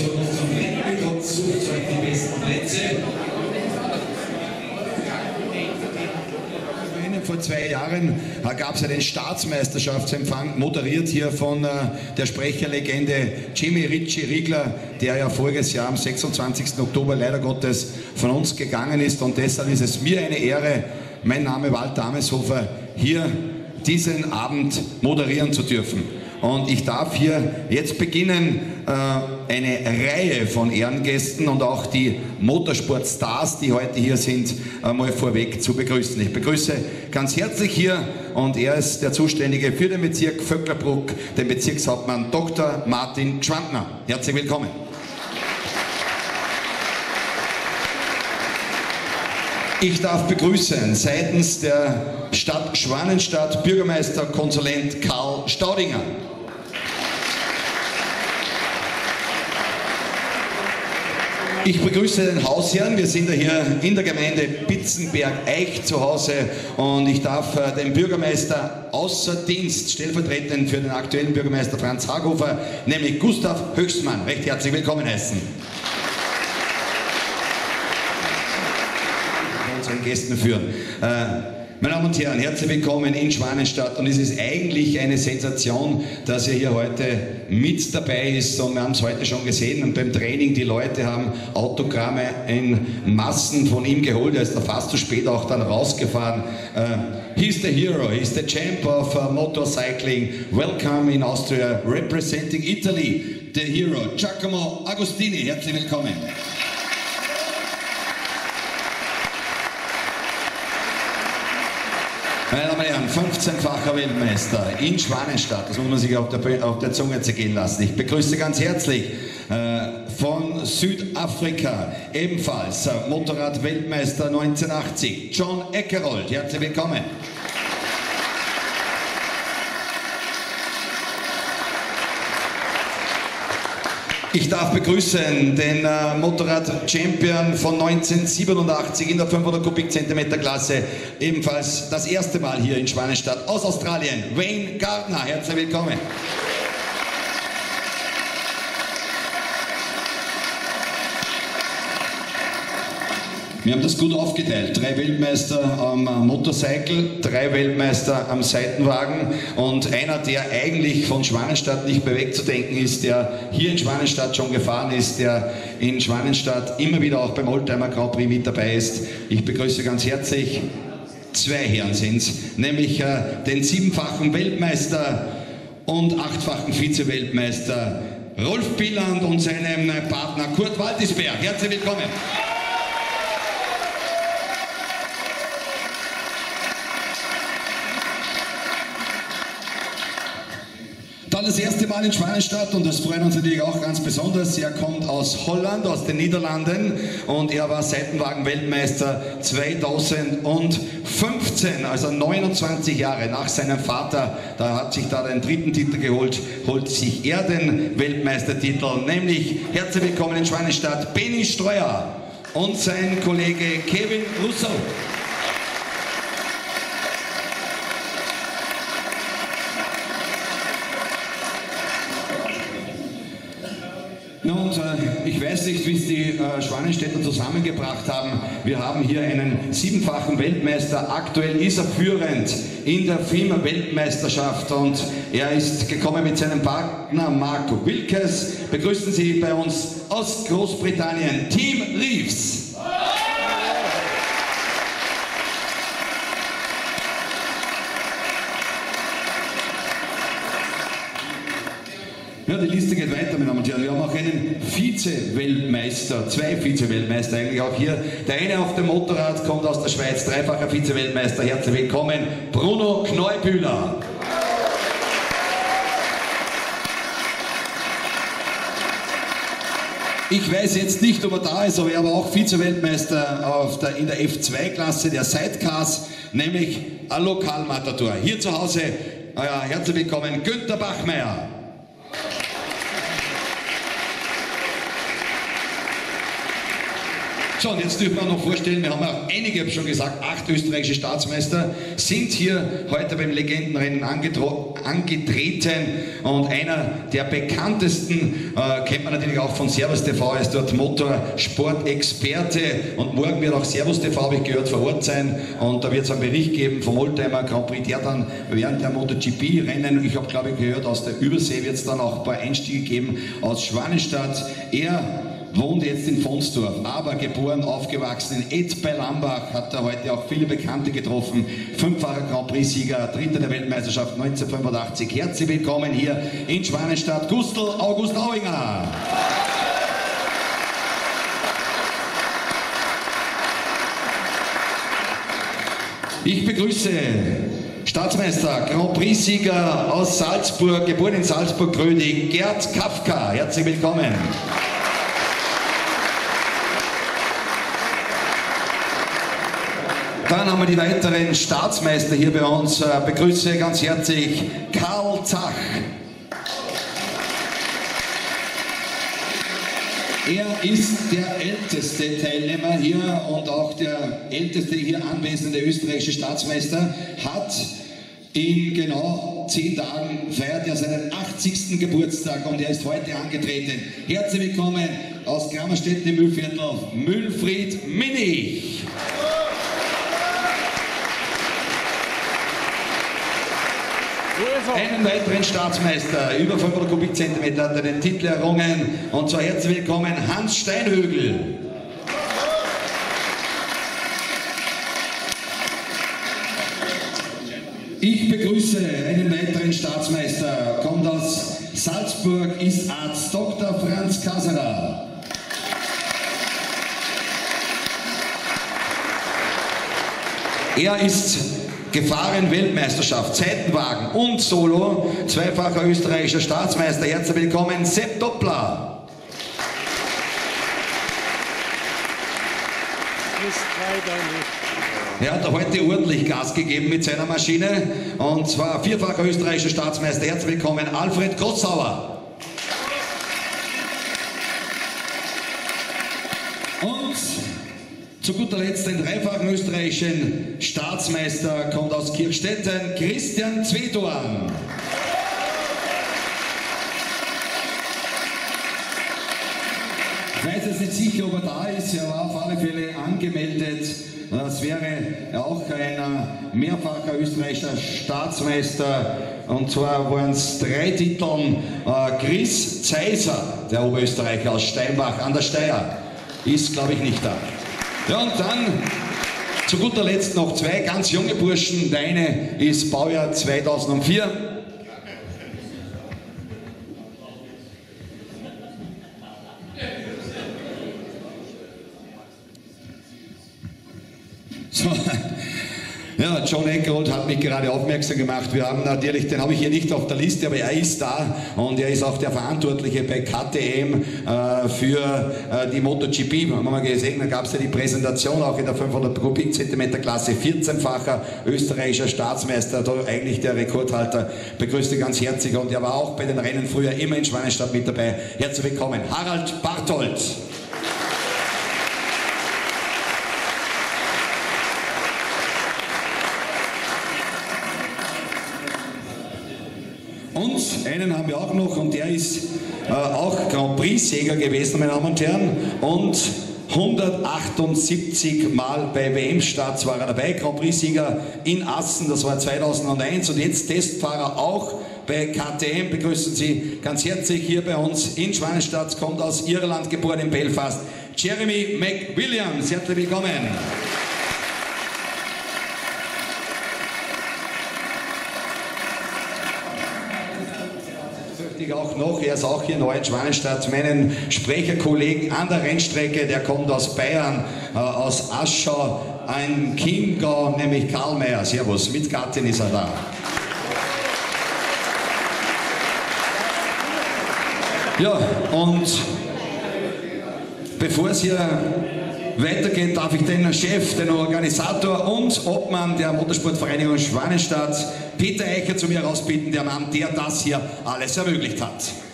besonders zum Rennbegott, sucht euch die besten Plätze. Vor 2 Jahren gab es einen Staatsmeisterschaftsempfang, moderiert hier von der Sprecherlegende Jimmy Ritchie Riegler, der ja voriges Jahr am 26. Oktober leider Gottes von uns gegangen ist. Und deshalb ist es mir eine Ehre, mein Name Walter Ameshofer, hier diesen Abend moderieren zu dürfen. Und ich darf hier jetzt beginnen, eine Reihe von Ehrengästen und auch die Motorsportstars, die heute hier sind, mal vorweg zu begrüßen. Ich begrüße ganz herzlich hier, und er ist der Zuständige für den Bezirk Vöcklerbruck, den Bezirkshauptmann Dr. Martin Gschwandtner. Herzlich willkommen. Ich darf begrüßen seitens der Stadt Schwanenstadt Bürgermeister Konsulent Karl Staudinger. Ich begrüße den Hausherrn. Wir sind ja hier in der Gemeinde Bitzenberg-Eich zu Hause, und ich darf den Bürgermeister außer Dienst, stellvertretend für den aktuellen Bürgermeister Franz Haghofer, nämlich Gustav Höchstmann, recht herzlich willkommen heißen. Unseren Gästen führen. Meine Damen und Herren, herzlich willkommen in Schwanenstadt, und es ist eigentlich eine Sensation, dass er hier heute mit dabei ist, und wir haben es heute schon gesehen und beim Training, die Leute haben Autogramme in Massen von ihm geholt, er ist da fast zu spät auch dann rausgefahren. He's the hero, he's the champ of motorcycling, welcome in Austria, representing Italy, the hero, Giacomo Agostini, herzlich willkommen. Meine Damen und Herren, 15-facher Weltmeister in Schwanenstadt, das muss man sich auf der Zunge zergehen lassen. Ich begrüße ganz herzlich von Südafrika ebenfalls Motorrad-Weltmeister 1980, John Eckerold. Herzlich willkommen. Ich darf begrüßen den Motorrad-Champion von 1987 in der 500 Kubikzentimeter Klasse, ebenfalls das erste Mal hier in Schwanenstadt aus Australien, Wayne Gardner. Herzlich willkommen. Wir haben das gut aufgeteilt. 3 Weltmeister am Motorcycle, 3 Weltmeister am Seitenwagen, und einer, der eigentlich von Schwanenstadt nicht mehr wegzudenken ist, der hier in Schwanenstadt schon gefahren ist, der in Schwanenstadt immer wieder auch beim Oldtimer Grand Prix mit dabei ist. Ich begrüße ganz herzlich, 2 Herren sind es, nämlich den 7-fachen Weltmeister und 8-fachen Vize-Weltmeister Rolf Billand und seinen Partner Kurt Waldisberg. Herzlich willkommen. Dann das erste Mal in Schwanenstadt, und das freut uns natürlich auch ganz besonders. Er kommt aus Holland, aus den Niederlanden, und er war Seitenwagen-Weltmeister 2015, also 29 Jahre nach seinem Vater. Da hat sich da den 3. Titel geholt, holt sich er den Weltmeistertitel, nämlich herzlich willkommen in Schwanenstadt Benny Streuer und sein Kollege Kevin Russo. Und ich weiß nicht, wie es die Schwanenstädter zusammengebracht haben. Wir haben hier einen 7-fachen Weltmeister. Aktuell ist er führend in der FIM-Weltmeisterschaft, und er ist gekommen mit seinem Partner Marco Wilkes. Begrüßen Sie bei uns aus Großbritannien Team Reeves. Ja, die Liste geht weiter, meine Damen und Herren. Wir haben auch einen Vize-Weltmeister, 2 Vize-Weltmeister eigentlich auch hier. Der eine auf dem Motorrad kommt aus der Schweiz, 3-facher Vize-Weltmeister. Herzlich willkommen, Bruno Kneubühler. Ich weiß jetzt nicht, ob er da ist, aber er war auch Vize-Weltmeister in der F2-Klasse der Sidecars, nämlich ein Lokalmatador. Hier zu Hause, herzlich willkommen, Günther Bachmeier. So, und jetzt dürfen wir noch vorstellen, wir haben auch einige, ich habe schon gesagt, 8 österreichische Staatsmeister sind hier heute beim Legendenrennen angetreten, und einer der bekanntesten kennt man natürlich auch von Servus TV, ist dort Motorsport-Experte, und morgen wird auch Servus TV, habe ich gehört, vor Ort sein, und da wird es einen Bericht geben vom Oldtimer Grand Prix, der dann während der MotoGP-Rennen, ich habe glaube ich gehört, aus der Übersee wird es dann auch ein paar Einstiege geben aus Schwanenstadt. Er wohnt jetzt in Vonsdorf, aber geboren, aufgewachsen in Ed bei Lambach, hat er heute auch viele Bekannte getroffen. 5-facher Grand Prix-Sieger, 3. der Weltmeisterschaft 1985. Herzlich willkommen hier in Schwanenstadt, Gustl August Auinger. Ich begrüße Staatsmeister, Grand Prix-Sieger aus Salzburg, geboren in Salzburg-Gröding, Gerd Kafka. Herzlich willkommen. Dann haben wir die weiteren Staatsmeister hier bei uns. Begrüße ganz herzlich Karl Zach. Er ist der älteste Teilnehmer hier und auch der älteste hier anwesende österreichische Staatsmeister, hat in genau 10 Tagen feiert er seinen 80. Geburtstag, und er ist heute angetreten. Herzlich willkommen aus Kramerstetten im Mühlviertel, Mühlfried Minich. Einen weiteren Staatsmeister, über 500 Kubikzentimeter, hat den Titel errungen, und zwar herzlich willkommen Hans Steinhögel. Ich begrüße einen weiteren Staatsmeister, kommt aus Salzburg, ist Arzt Dr. Franz Kaserer. Er ist gefahren Weltmeisterschaft, Zeitenwagen und Solo, 2-facher österreichischer Staatsmeister. Herzlich willkommen, Sepp Doppler. Er hat heute ordentlich Gas gegeben mit seiner Maschine, und zwar 4-facher österreichischer Staatsmeister. Herzlich willkommen, Alfred Grossauer. Und zu guter Letzt den 3-fachen österreichischen Staatsmeister, kommt aus Kirchstetten, Christian Zwedorn. Ich weiß jetzt nicht sicher, ob er da ist, er war auf alle Fälle angemeldet. Das wäre auch ein mehrfacher österreichischer Staatsmeister, und zwar waren es 3 Titeln. Chris Zeiser, der Oberösterreicher aus Steinbach an der Steyr, ist glaube ich nicht da. Ja, und dann zu guter Letzt noch 2 ganz junge Burschen. Der eine ist Baujahr 2004. So. Ja, John Eckerold hat mich gerade aufmerksam gemacht. Wir haben natürlich, den habe ich hier nicht auf der Liste, aber er ist da, und er ist auch der Verantwortliche bei KTM für die MotoGP. Haben wir mal gesehen, da gab es ja die Präsentation auch in der 500 Kubikzentimeter Klasse, 14-facher österreichischer Staatsmeister, da eigentlich der Rekordhalter. Begrüßte ganz herzlich, und er war auch bei den Rennen früher immer in Schwanenstadt mit dabei. Herzlich willkommen, Harald Barthold. Und einen haben wir auch noch, und der ist auch Grand Prix-Sieger gewesen, meine Damen und Herren, und 178 Mal bei WM-Starts war er dabei, Grand Prix-Sieger in Assen, das war 2001, und jetzt Testfahrer auch bei KTM. Begrüßen Sie ganz herzlich hier bei uns in Schwanenstadt, kommt aus Irland, geboren in Belfast, Jeremy McWilliams. Herzlich willkommen. Auch noch, er ist auch hier neu in Schwanenstadt, meinen Sprecherkollegen an der Rennstrecke, der kommt aus Bayern, aus Aschau, ein Chiemgau, nämlich Karl Mayer. Servus, mit Gattin ist er da. Ja, und bevor es hier weitergeht, darf ich den Chef, den Organisator und Obmann der Motorsportvereinigung Schwanenstadt, Peter Eicher, zu mir herausbitten, der Mann, der das hier alles ermöglicht hat.